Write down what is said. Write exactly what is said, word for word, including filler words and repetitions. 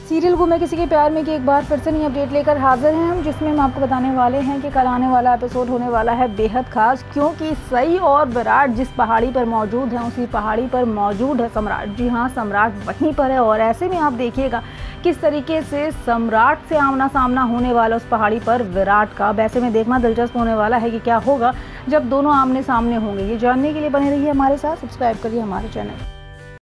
Serial गुम है किसी के प्यार में की एक बार फिर से नई अपडेट लेकर हाजिर हैं हम, जिसमें हम आपको बताने वाले हैं कि कल आने वाला एपिसोड होने वाला है बेहद खास, क्योंकि सई और विराट जिस पहाड़ी पर मौजूद हैं उसी पहाड़ी पर मौजूद है सम्राट। जी हाँ, सम्राट वहीं पर है और ऐसे में आप देखिएगा किस तरीके से सम्राट से आमना सामना होने वाला उस पहाड़ी पर विराट का। वैसे में देखना दिलचस्प होने वाला है कि क्या होगा जब दोनों आमने सामने होंगे। ये जानने के लिए बने रहिए हमारे साथ, सब्सक्राइब करिए हमारे चैनल।